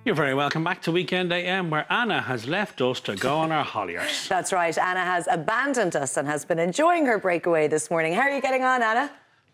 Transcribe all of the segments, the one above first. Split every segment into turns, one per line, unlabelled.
You're very welcome back to Weekend AM, where Anna has left us to go on our holidays.
That's right. Anna has abandoned us and has been enjoying her breakaway this morning. How are you getting on, Anna?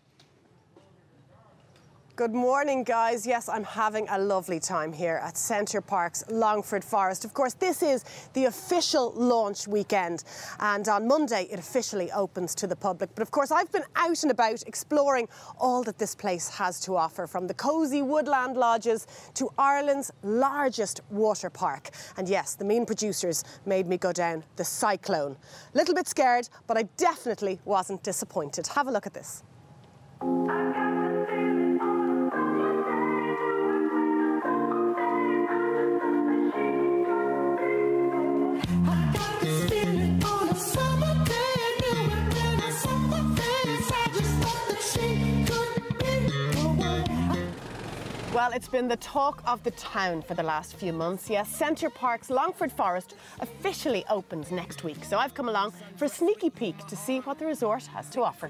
Good morning, guys. Yes, I'm having a lovely time here at Center Parcs, Longford Forest. Of course, this is the official launch weekend, and on Monday it officially opens to the public. But of course, I've been out and about exploring all that this place has to offer, from the cosy woodland lodges to Ireland's largest water park. And yes, the mean producers made me go down the Cyclone. A little bit scared, but I definitely wasn't disappointed. Have a look at this. Well, it's been the talk of the town for the last few months. Yes, Center Parcs, Longford Forest officially opens next week. So I've come along for a sneaky peek to see what the resort has to offer.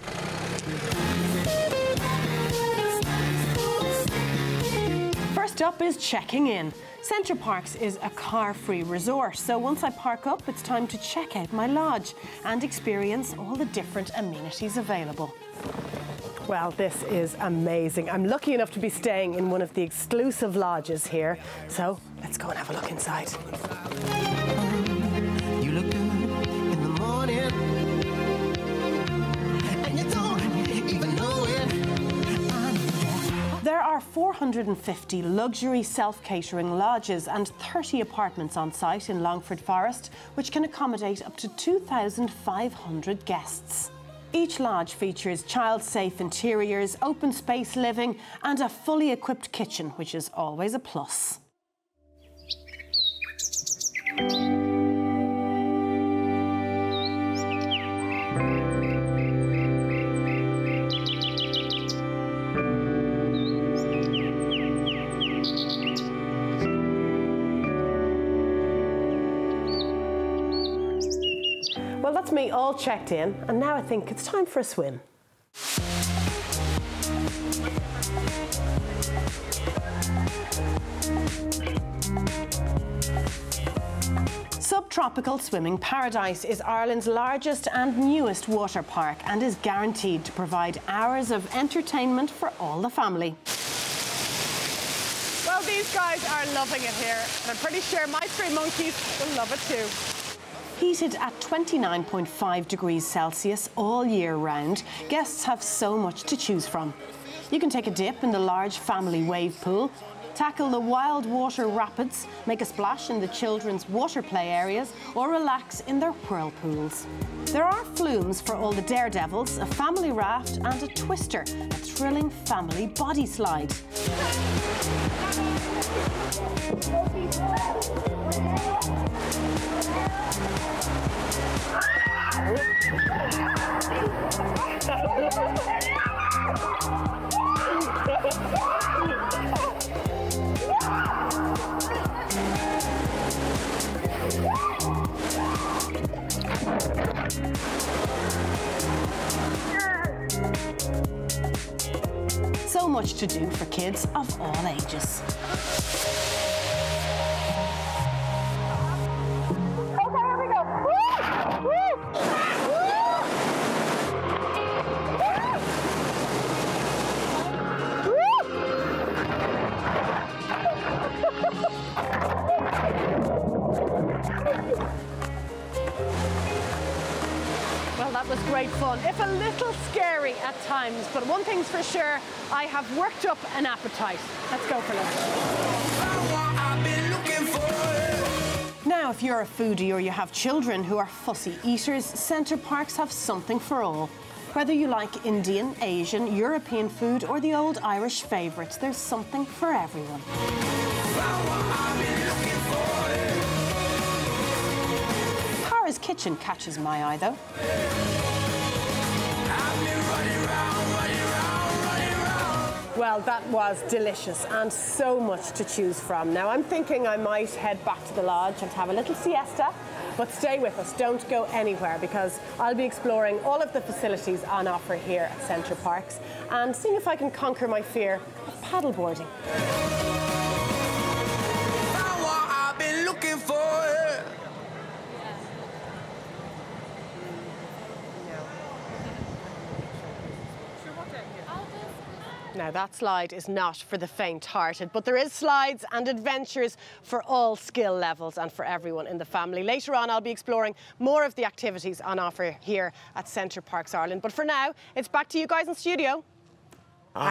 First up is checking in. Center Parcs is a car-free resort, so once I park up, it's time to check out my lodge and experience all the different amenities available. Well, this is amazing. I'm lucky enough to be staying in one of the exclusive lodges here, so let's go and have a look inside. You look good in the morning, and you don't even know it. There are 450 luxury self-catering lodges and 30 apartments on site in Longford Forest, which can accommodate up to 2,500 guests. Each lodge features child-safe interiors, open space living and a fully equipped kitchen, which is always a plus. Well, that's me all checked in, and now I think it's time for a swim. Subtropical Swimming Paradise is Ireland's largest and newest water park and is guaranteed to provide hours of entertainment for all the family. Well, these guys are loving it here, and I'm pretty sure my three monkeys will love it too. Heated at 29.5 degrees Celsius all year round, guests have so much to choose from. You can take a dip in the large family wave pool, tackle the wild water rapids, make a splash in the children's water play areas, or relax in their whirlpools. There are flumes for all the daredevils, a family raft and a twister, a thrilling family body slide. So much to do for kids of all ages. Well, that was great fun, if a little scary at times, but one thing's for sure, I have worked up an appetite. Let's go for lunch. Now, if you're a foodie or you have children who are fussy eaters, Center Parcs have something for all. Whether you like Indian, Asian, European food or the old Irish favourites, there's something for everyone. Tara's Kitchen catches my eye, though. Well, that was delicious and so much to choose from. Now, I'm thinking I might head back to the lodge and have a little siesta, but stay with us, don't go anywhere, because I'll be exploring all of the facilities on offer here at Center Parcs and seeing if I can conquer my fear of paddleboarding. Now, that slide is not for the faint-hearted, but there is slides and adventures for all skill levels and for everyone in the family. Later on, I'll be exploring more of the activities on offer here at Center Parcs Ireland. But for now, it's back to you guys in studio.